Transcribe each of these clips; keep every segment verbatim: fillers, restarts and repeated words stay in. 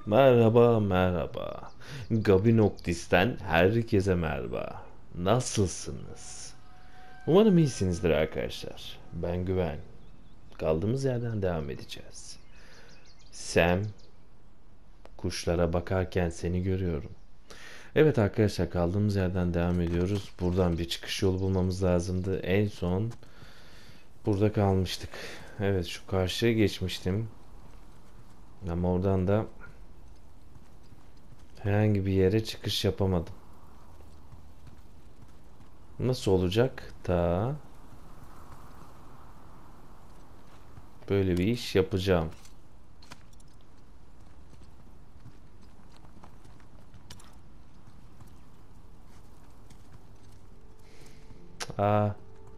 Merhaba, merhaba. Gabi Noktis'ten herkese merhaba. Nasılsınız? Umarım iyisinizdir arkadaşlar. Ben Güven. Kaldığımız yerden devam edeceğiz. Sam, kuşlara bakarken seni görüyorum. Evet arkadaşlar, kaldığımız yerden devam ediyoruz. Buradan bir çıkış yolu bulmamız lazımdı. En son burada kalmıştık. Evet, şu karşıya geçmiştim. Ama oradan da herhangi bir yere çıkış yapamadım. Nasıl olacak? Ta böyle bir iş yapacağım. Aa,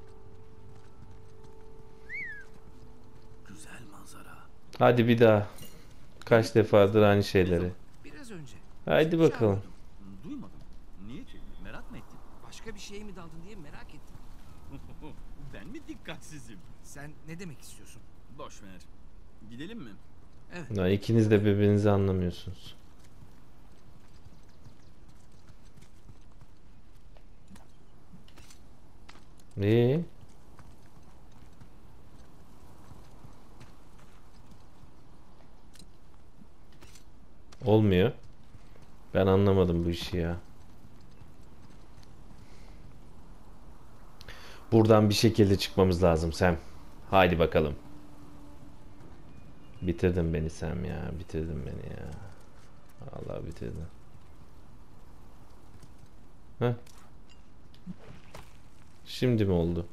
Güzel manzara. hadi bir daha. Kaç defadır aynı Ne şeyleri. zaman? Biraz önce. Haydi Seni bakalım. çağırıyordum. Duymadım. Niye ki? Merak mı ettin? Başka bir şeye mi daldın diye merak ettim. Ben mi dikkatsizim? Sen ne demek istiyorsun? Boş ver. Gidelim mi? Evet. Ya, ikiniz de birbirinizi anlamıyorsunuz. İyi. Olmuyor. Ben anlamadım bu işi ya. Buradan bir şekilde çıkmamız lazım Sam. Haydi bakalım. Bitirdin beni Sam ya. Bitirdin beni ya. Allah bitirdin. Heh. Şimdi mi oldu?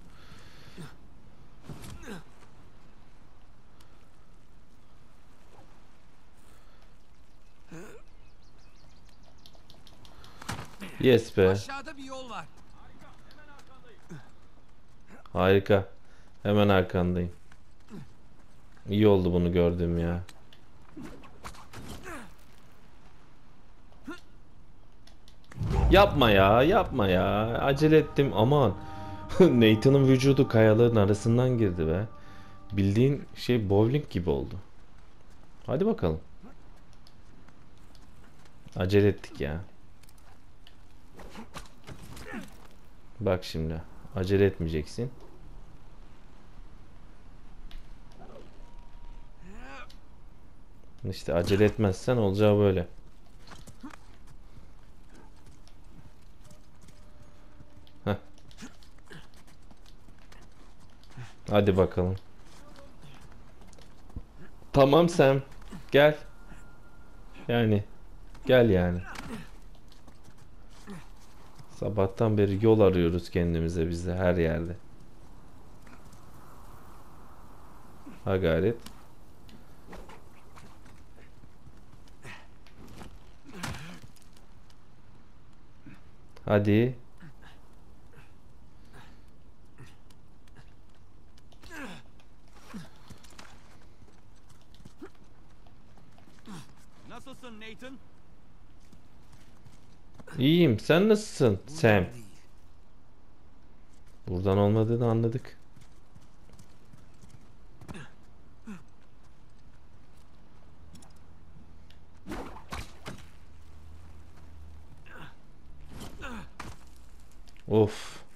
Yes be. Aşağıda bir yol var. Harika. Hemen arkandayım. İyi oldu bunu gördüğüm ya. Yapma ya, yapma ya. Acele ettim aman. Nathan'ın vücudu kayaların arasından girdi be. Bildiğin şey bowling gibi oldu. Hadi bakalım. Acele ettik ya. Bak şimdi. Acele etmeyeceksin. İşte acele etmezsen olacağı böyle. Heh. Hadi bakalım. Tamam Sam. Gel. Yani. Gel yani. Sabahtan beri yol arıyoruz kendimize biz de her yerde. Ha gayret. Hadi. Nasılsın Nathan? İyiyim. Sen nasılsın Sam? Buradan değil. Buradan olmadığını anladık. Of.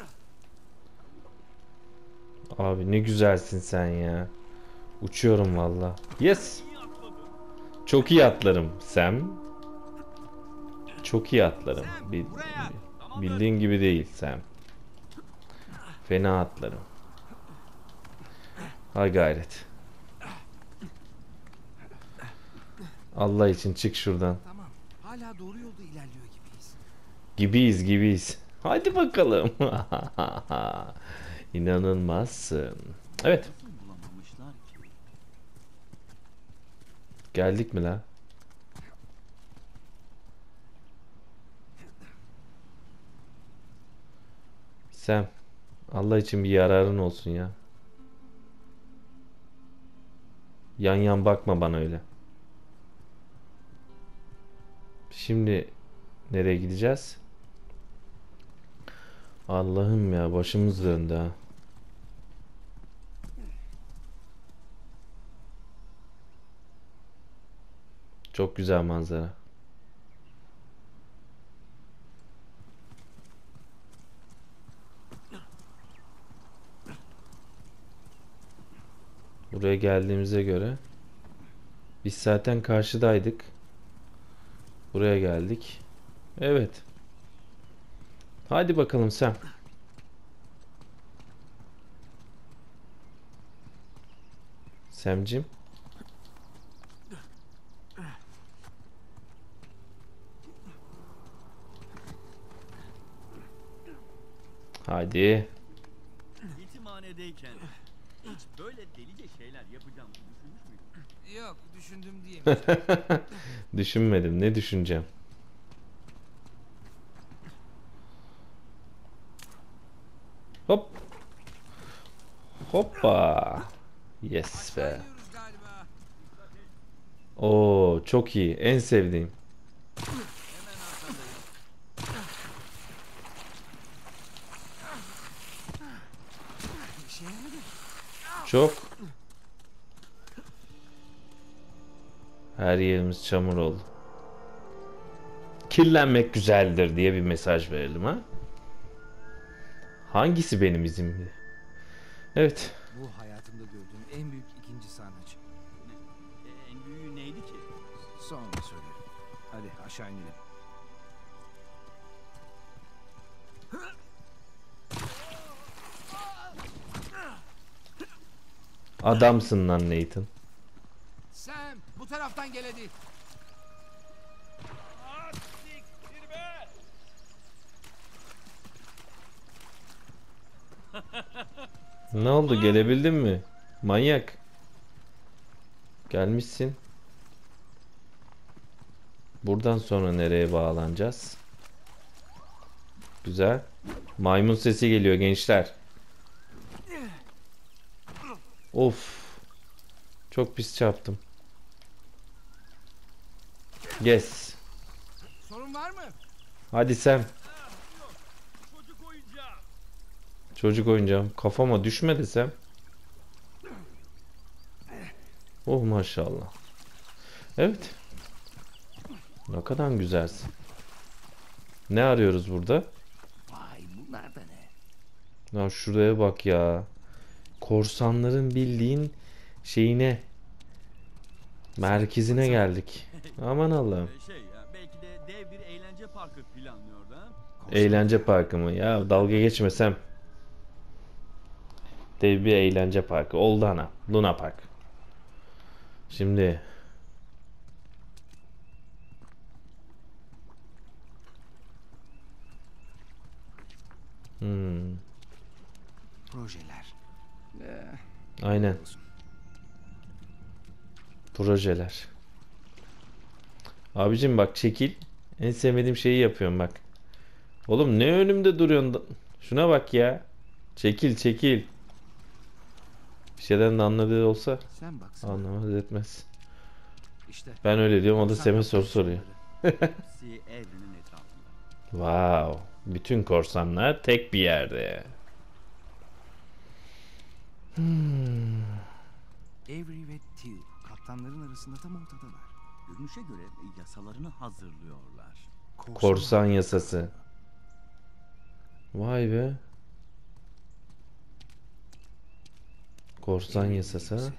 Abi ne güzelsin sen ya. Uçuyorum valla. Yes. İyi atladın. Çok iyi atlarım Sam. Çok iyi atlarım. Sam, Bil- buraya. Tamamdır. bildiğin gibi değil Sam. Fena atlarım. Ha gayret. Allah için çık şuradan. Tamam. Hala doğru yolda ilerliyor gibiyiz. Gibiyiz gibiyiz. Hadi bakalım. İnanılmazsın. Evet. Nasıl bulamamışlar ki? Geldik mi la? Sam. Allah için bir yararın olsun ya. Yan yan bakma bana öyle. Şimdi nereye gideceğiz? Allah'ım ya, başımız döndü ha. Çok güzel manzara. Buraya geldiğimize göre biz zaten karşıdaydık. Buraya geldik. Evet. Hadi bakalım Sam. Sam'cim. Hadi. Yetimhanedeyken hiç böyle delice şeyler yapacağımı düşünmüş müydün? Yok, düşündüm diyemeyeceğim. Düşünmedim. Ne düşüneceğim? Hop. Hoppa. Yes Aşağı be. iniyoruz galiba. Oo, çok iyi. En sevdiğim. Hemen arkandayım. İşe yaradı. Çok. Her yerimiz çamur oldu. Kirlenmek güzeldir diye bir mesaj verelim ha. Hangisi benim izimdi? Evet. Bu hayatımda gördüğüm en büyük ikinci sarnıç. E, en büyüğü neydi ki? Sonra söylerim. Hadi aşağı inelim. Adamsın lan Nathan. Sam, bu taraftan gel hadi. Ne oldu? Gelebildin mi? Manyak. Gelmişsin. Buradan sonra nereye bağlanacağız? Güzel. Maymun sesi geliyor gençler. Of. Çok pis çarptım. Yes. Sorun var mı? Hadi sen. Çocuk oyuncağı. Çocuk oyuncağım. Kafama düşme desem. Oh maşallah. Evet. Ne kadar güzelsin. Ne arıyoruz burada? Vay, bunlar da ne? Ya şuraya bak ya. Korsanların bildiğin şeyine, merkezine geldik. Aman Allah'ım. E, şey ya, belki de dev bir eğlence parkı planlıyordu ha. Eğlence parkı mı? Ya dalga geçmesem. Dev bir eğlence parkı. Oldu ana. Luna Park. Şimdi. Hmm, Projeler. Ee, aynen. olsun. Projeler. Abicim bak çekil. En sevmediğim şeyi yapıyorum bak. Oğlum ne önümde duruyorsun? da- Şuna bak ya. Çekil çekil. Bir şeyden de anladığı olsa Sen baksana. anlamaz etmez. İşte. Ben öyle diyorum, o da korsan Sem'e soru kaptan soruyor. soruları. Hepsi evrenin etrafında. Wow. Bütün korsanlar tek bir yerde. Hmm. Avery ve Teal kaptanların arasında tam ortadalar. Görünüşe göre yasalarını hazırlıyorlar. Korsan yasası. Vay be. Korsan Avery yasası ha? gemisi.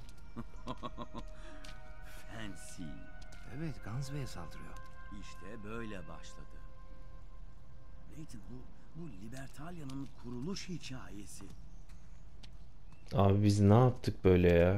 Fancy. Evet, Gunsway'e saldırıyor. İşte böyle başladı. Nathan, bu, bu Libertalia'nın kuruluş hikayesi. Abi biz ne yaptık böyle ya?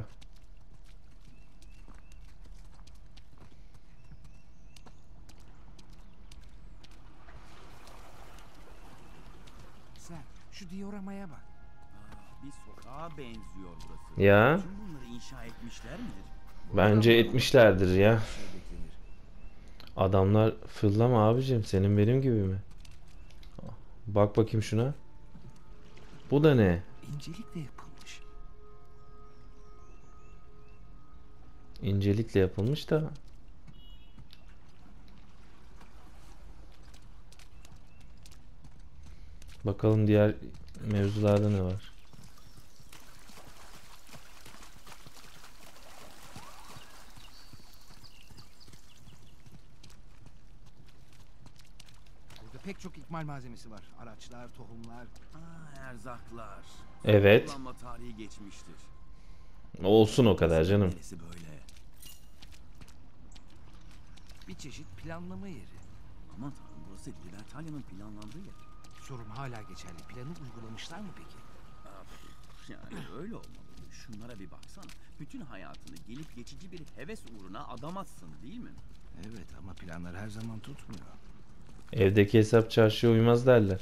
Sen şu dioramaya bak. Aa, bir sokağa benziyor burası. Ya Tüm bunları inşa etmişler midir? bence etmişlerdir ya. Şey beklenir. Adamlar fırlama abicim, senin benim gibi mi? Bak bakayım şuna. Bu da ne? İncelikle yapılmış. İncelikle yapılmış da. Bakalım diğer mevzularda ne var? pek çok ikmal malzemesi var. Araçlar, tohumlar. Aa, erzaklar. Evet. Kullanma tarihi geçmiştir. Olsun o kadar canım. Neresi böyle? Bir çeşit planlama yeri. Aman tanrım, burası Libertalia'nın planlandığı yer. Sorum hala geçerli. Planı uygulamışlar mı peki? Of, yani öyle olmalı. Şunlara bir baksana. Bütün hayatını gelip geçici bir heves uğruna adamazsın değil mi? Evet ama planlar her zaman tutmuyor. Evdeki hesap çarşıya uymaz derler.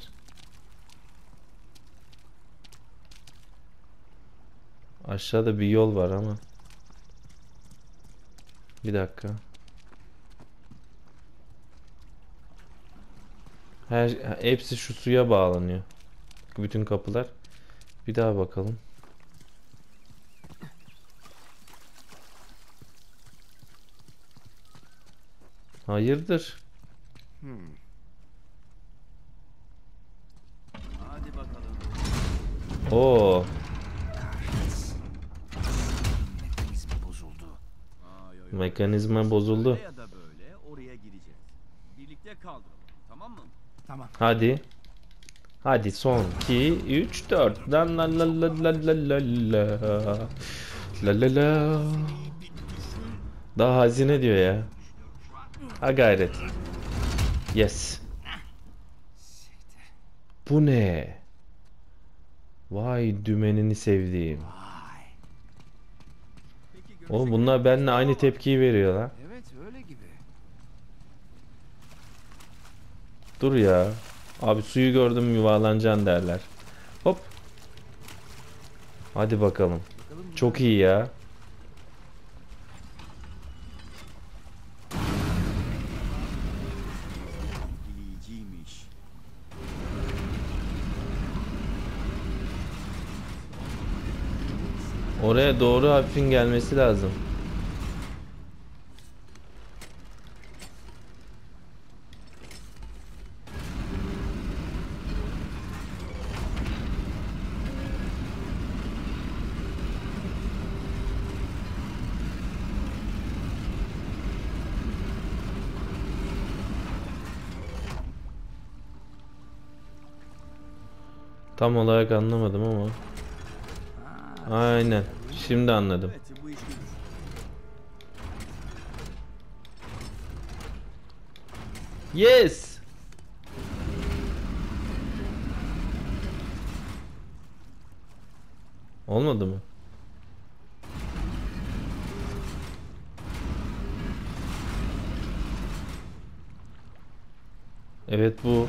Aşağıda bir yol var ama. Bir dakika. Her hepsi şu suya bağlanıyor. Bütün kapılar. Bir daha bakalım. Hayırdır? Hmm. Hadi bakalım. Oo, Kahretsin. Mekanizma bozuldu. Aa, yo, yo. mekanizma bozuldu. Böyle ya da böyle oraya gideceğiz. Birlikte kaldıralım. Tamam mı? Tamam. Hadi. Hadi son iki üç dört. La la la la la la la la. La la la. Daha hazine diyor ya. Ha gayret. Yes. Bu ne? Vay dümenini sevdiğim. Vay. Peki Oğlum görüşecek- bunlar benimle aynı tepkiyi veriyor lan. Evet öyle gibi. Dur ya. Abi suyu gördüm yuvarlanacaksın derler. Hop. Hadi bakalım. Bakalım Çok iyi ya. İlgiliyiciymiş. Oraya doğru hafifin gelmesi lazım. Tam olarak anlamadım ama. Aynen. Şimdi anladım. Evet, bu iş görür. Yes. Olmadı mı? Evet bu.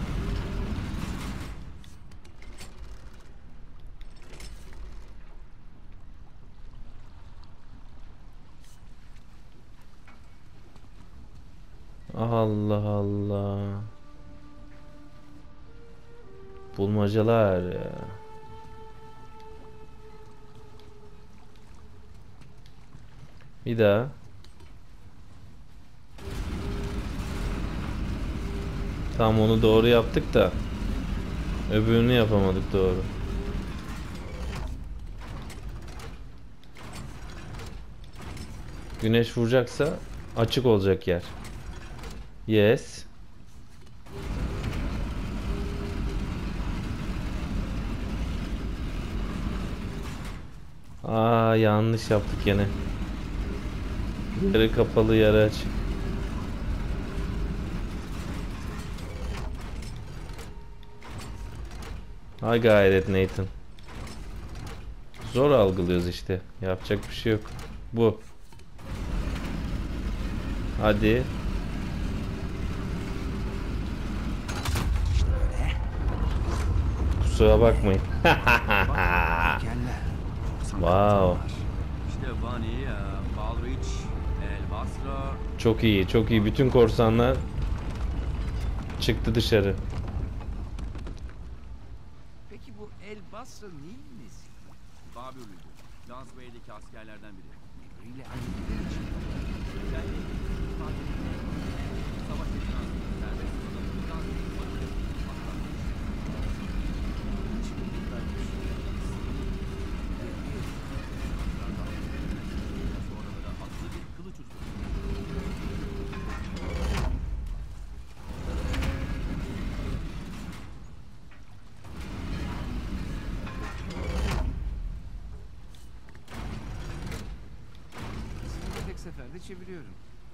Allah Allah. Bulmacalar ya. Bir daha. Tam onu doğru yaptık da öbürünü yapamadık doğru. Güneş vuracaksa açık olacak yer. Yes. Aa yanlış yaptık gene. Yarı kapalı yarı açık. Ha gayret Nathan. Zor algılıyoruz işte. Yapacak bir şey yok. Bu. Hadi. Kusura bakmayın. Dikenler. Wow. İşte Bunny, e, Balrich, El Basra. Çok iyi, çok iyi. Bütün korsanlar çıktı dışarı. Peki bu El Basra neyin nesi? Babürlüydü. Lansway'deki askerlerden biri. Birbiriyle aynı bir için. Yani savaş esnasında serbest kalan Lansway'in başarılı tutmaktan. Sonra da atlı bir kılıç ustası. çeviriyorum.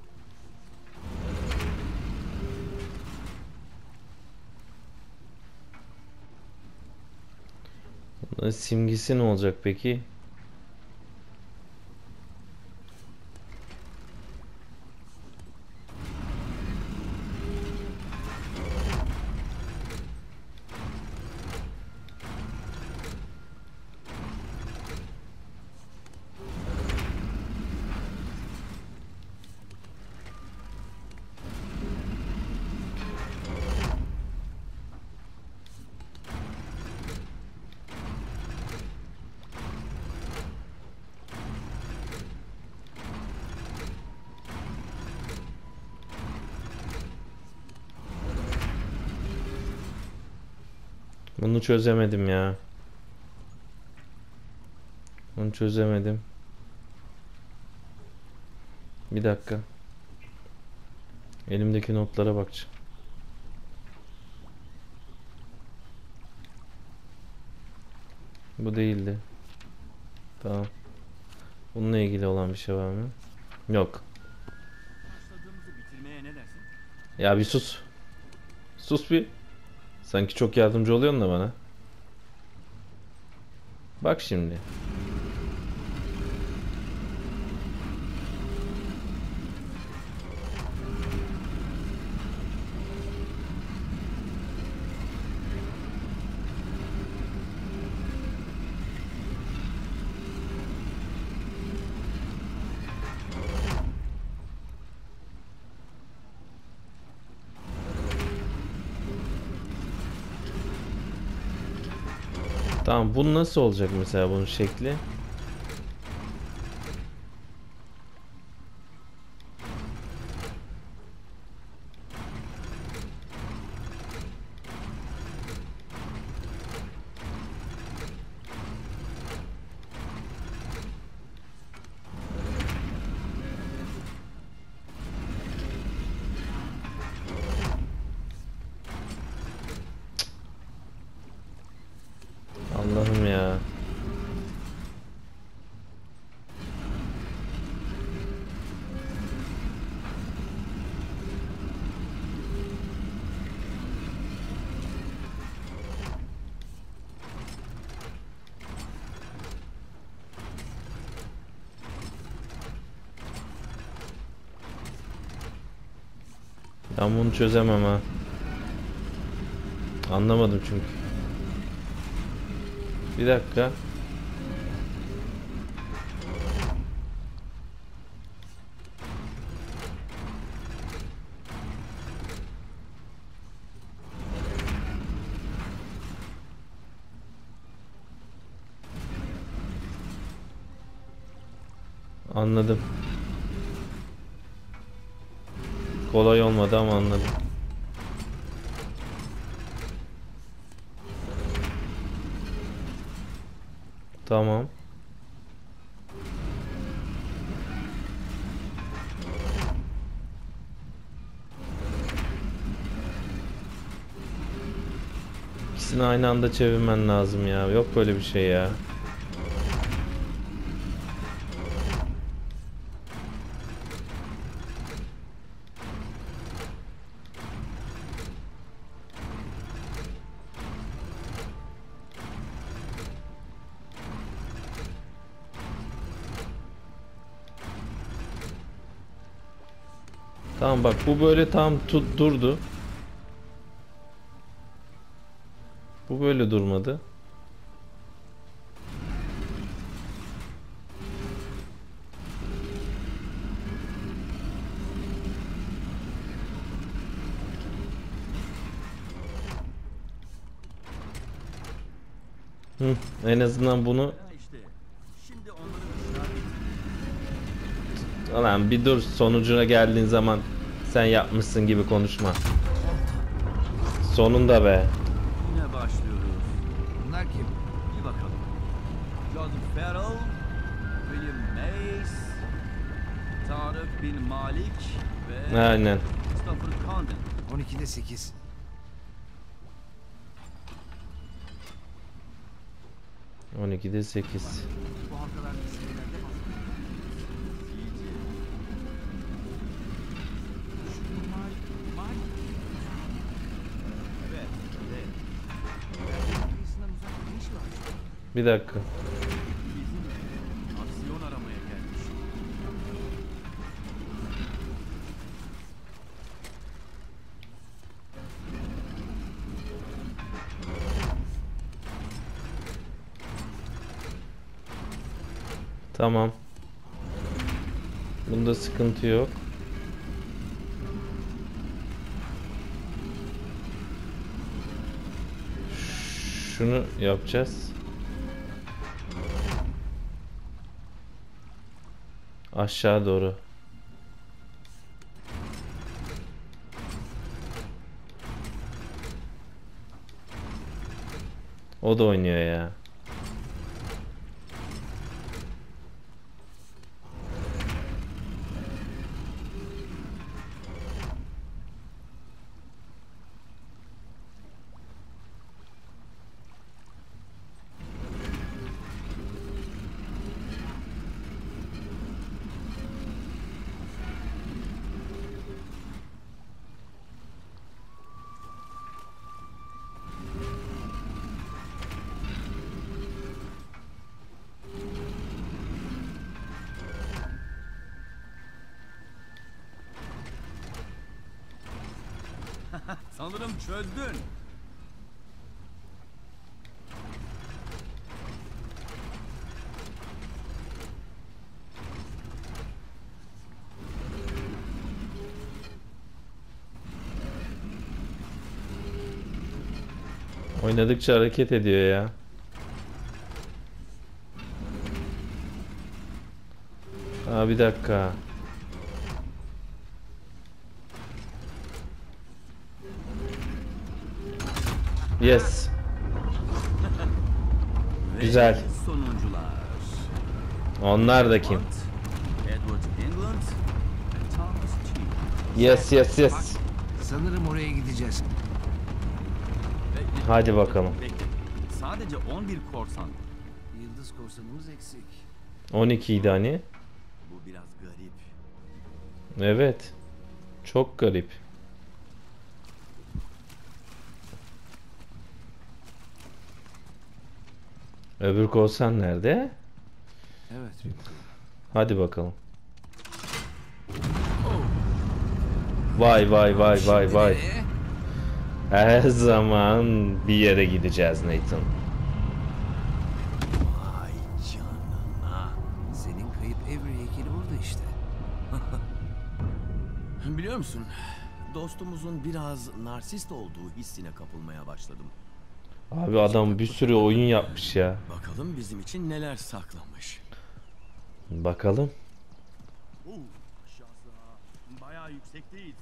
Bunların simgesi ne olacak peki? Bunu çözemedim ya. Bunu çözemedim. Bir dakika. Elimdeki notlara bakacağım. Bu değildi. Tamam. Bununla ilgili olan bir şey var mı? Yok. Başladığımızı bitirmeye ne dersin? Ya bir sus. Sus bir. Sanki çok yardımcı oluyorsun da bana. Bak şimdi. Tamam, bu nasıl olacak mesela bunun şekli? Allah'ım ya. Ben bunu çözemem ha. Anlamadım çünkü. Bir dakika. Anladım. Kolay olmadı ama anladım. Tamam. İkisini aynı anda çevirmen lazım ya. Yok böyle bir şey ya. Tamam bak, bu böyle tam tut durdu. Bu böyle durmadı. Hı, en azından bunu... Ya işte. Şimdi onları ısrar et. Lan bir dur, sonucuna geldiğin zaman sen yapmışsın gibi konuşma. Sonunda be. Yine başlıyoruz. Bunlar kim? Bir bakalım. Joseph Farrell, William Mays, Tarık bin Malik ve Aynen. Christopher Condon. on ikide sekiz. on ikide sekiz. Bu halkalar meselelerde Bir dakika. Bizim aksiyon aramaya gelmiş. Tamam. Bunda sıkıntı yok. Şunu yapacağız. Aşağı doğru. O da oynuyor ya. Sanırım çözdün. Oynadıkça hareket ediyor ya. Aa, bir dakika. Yes. Ve Güzel. sonuncular. Onlar da kim? Edward England ve Thomas T. Yes, yes, yes. Sanırım oraya gideceğiz. Bekle, Hadi bakalım. bekle. Sadece on bir korsan. Yıldız korsanımız eksik. on iki idi hani. Bu biraz garip. Evet. Çok garip. Öbür korsan nerede? Evet Rico. Hadi bakalım. Vay vay vay vay vay. Nereye? Her zaman bir yere gideceğiz Nathan. Ay canına. Senin kayıp Avery heykeli burada işte. Biliyor musun? Dostumuzun biraz narsist olduğu hissine kapılmaya başladım. Abi adam bir sürü oyun yapmış ya. Bakalım bizim için neler saklamış. Bakalım. Oo, aşağısı bayağı yüksekteyiz.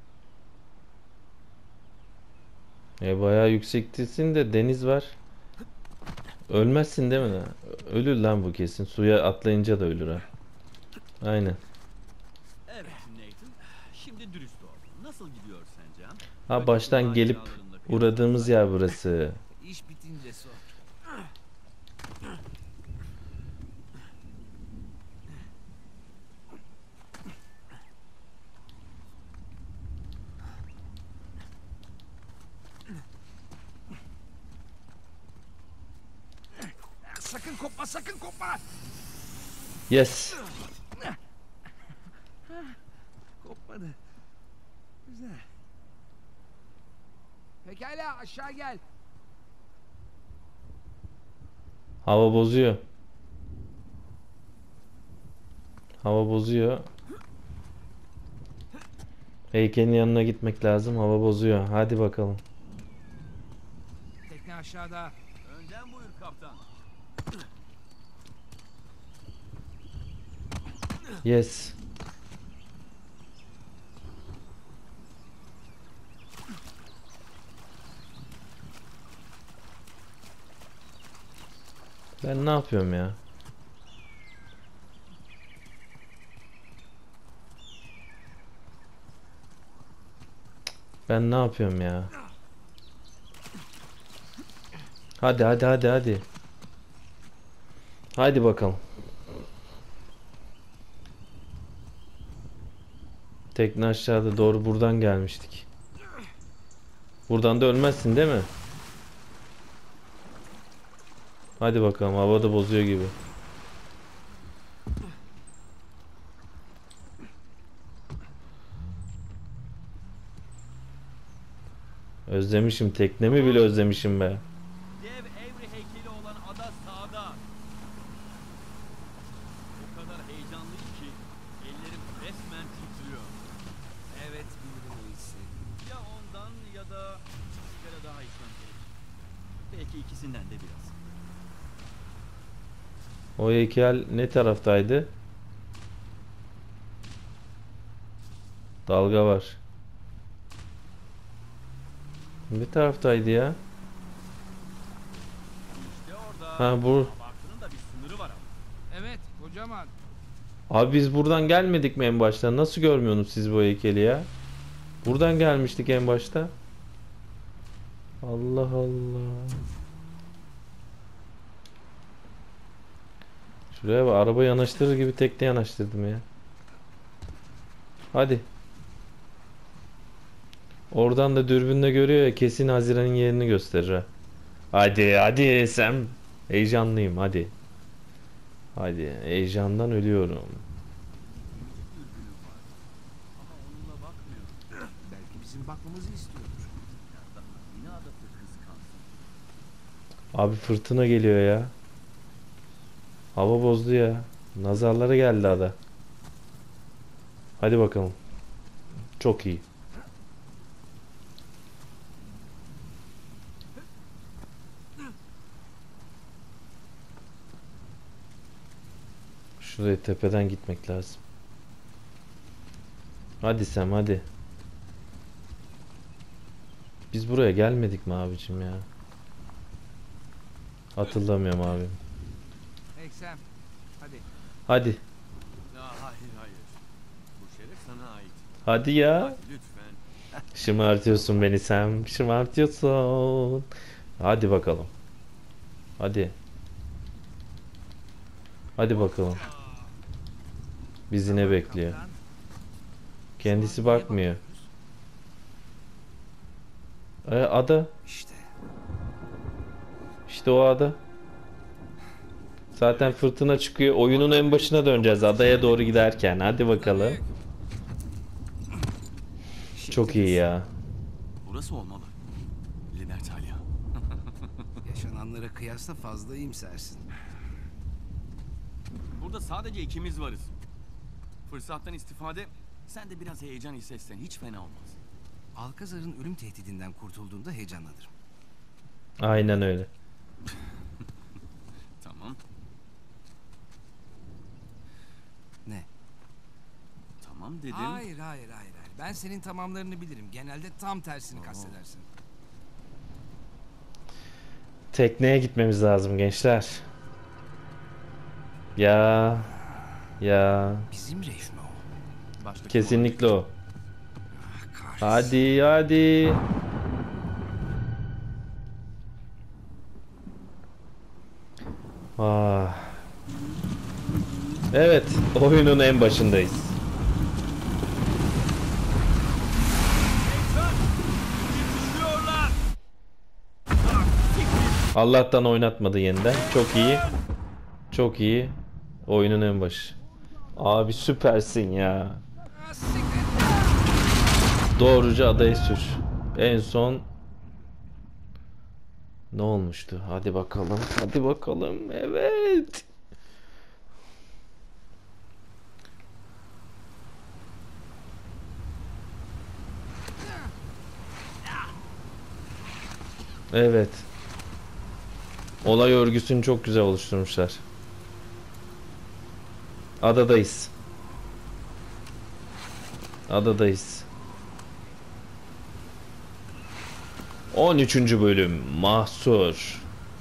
E bayağı yüksektesin de deniz var. Ölmezsin değil mi? Ölür lan bu kesin. Suya atlayınca da ölür ha. Aynen. Evet Nathan, şimdi dürüst ol. Nasıl gidiyor sence? ha? Ha baştan gelip uğradığımız yer burası. İş bitince sor. Sakın kopma, sakın kopma. Yes. Kopmadı. Güzel. Pekala aşağı gel. Hava bozuyor. Hava bozuyor. Heykelin yanına gitmek lazım. Hava bozuyor. Hadi bakalım. Tekne aşağıda. Önden buyur kaptan. Yes. Ben ne yapıyorum ya? Ben ne yapıyorum ya? Hadi hadi hadi hadi. Hadi bakalım. Tekne aşağıda, doğru buradan gelmiştik. Buradan da ölmezsin değil mi? Hadi bakalım, havada bozuyor gibi. Özlemişim, teknemi bile özlemişim be. Dev Avery heykeli olan ada sağda. O kadar heyecanlıyım ki ellerim resmen titriyor. Evet, bilirim o hissi. Ya ondan ya da bir sigara daha içmem gerek. Belki ikisinden de biraz. O heykel ne taraftaydı? Dalga var. Ne taraftaydı ya? İşte orada. Ha bu. Abartının da bir sınırı var ama. Evet, kocaman. Abi biz buradan gelmedik mi en başta? Nasıl görmüyorsunuz siz bu heykeli ya? Buradan gelmiştik en başta. Allah Allah. Şuraya bak, araba yanaştırır gibi tekne yanaştırdım ya. Hadi. Oradan da dürbünle görüyor ya, kesin Haziran'ın yerini gösterir ha. Hadi hadi Sam. Heyecanlıyım hadi. Hadi, heyecandan ölüyorum. Dürbünü var. Ama onunla bakmıyor. Belki bizim bakmamızı istiyordur. Biraz daha yine adası kıskansın. Abi fırtına geliyor ya. Hava bozdu ya. Nazarları geldi ada. Hadi bakalım. Çok iyi. Şuraya tepeden gitmek lazım. Hadi Sam hadi. Biz buraya gelmedik mi abicim ya? Hatırlamıyorum abim. Hey Sam, hadi. Hadi. Ya hayır hayır. Bu şeref sana ait. Hadi ya. Bak lütfen. Şımartıyorsun beni Sam. Şımartıyorsun. Hadi bakalım. Hadi. Hadi bakalım. Bizi ne bekliyor? Kaptan, Kendisi bakmıyor. E, ada. İşte. İşte o ada. Zaten fırtına çıkıyor. Oyunun en başına döneceğiz adaya doğru giderken. Hadi bakalım. Çok iyi ya. Burası olmalı. Libertalia. Yaşananlara kıyasla fazla iyimsersin. Burada sadece ikimiz varız. Fırsattan istifade, sen de biraz heyecan hissetsen hiç fena olmaz. Alcazar'ın ölüm tehdidinden kurtulduğunda heyecanlanırım. Aynen öyle. Tamam, Ne? tamam dedim. Hayır, hayır, hayır, hayır. Ben senin tamamlarını bilirim. Genelde tam tersini kastedersin. Tekneye gitmemiz lazım gençler. Ya. Ya. Bizim reif mi o? Başka kim Kesinlikle o. Ah, kahretsin. Hadi hadi. Ah. Evet, oyunun en başındayız. Düşüyorlar! Allah'tan oynatmadı yeniden. Çok iyi. Çok iyi. Oyunun en başı. Abi süpersin ya. Ah, siktir. Doğruca adayı sür. En son ne olmuştu? Hadi bakalım. Hadi bakalım. Evet. Evet. Olay örgüsünü çok güzel oluşturmuşlar. Adadayız. Adadayız. on üçüncü bölüm Mahsur.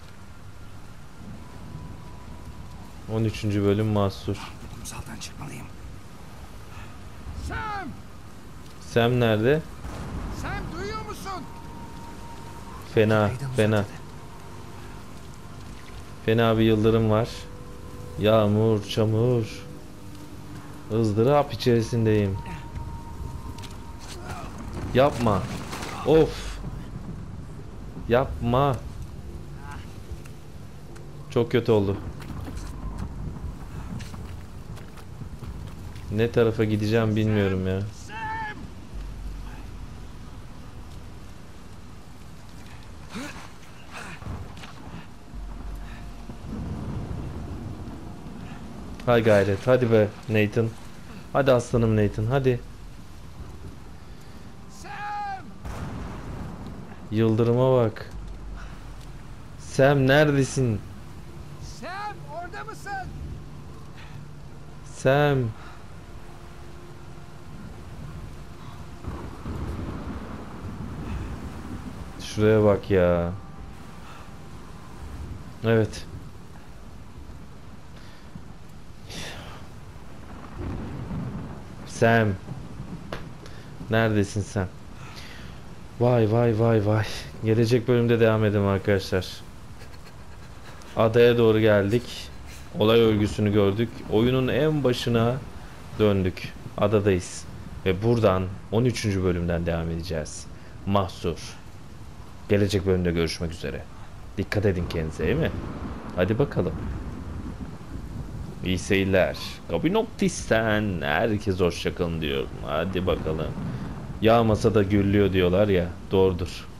on üçüncü bölüm Mahsur. Kumsaldan çıkmalıyım. Sam! Sam nerede? Sam duyuyor musun? Fena, Neyden fena. uzakladı? Fena bir yıldırım var. Yağmur, çamur. ızdırap içerisindeyim. Yapma. Of. Yapma. Çok kötü oldu. Ne tarafa gideceğim bilmiyorum ya. Hay gayret. Hadi be Nathan. Hadi aslanım Nathan. Hadi. Sam! Yıldırıma bak. Sam neredesin? Sam orada mısın? Sam. Şuraya bak ya. Evet. Sam. Neredesin sen? Vay vay vay vay. Gelecek bölümde devam edelim arkadaşlar. Adaya doğru geldik. Olay örgüsünü gördük. Oyunun en başına döndük. Adadayız. Ve buradan on üçüncü bölümden devam edeceğiz. Mahsur. Gelecek bölümde görüşmek üzere. Dikkat edin kendinize, değil mi? Hadi bakalım. İyi seyirler. Kabinoktis'ten herkes hoşçakalın diyorum. Hadi bakalım. Yağmasa da gürlüyor diyorlar ya. Doğrudur.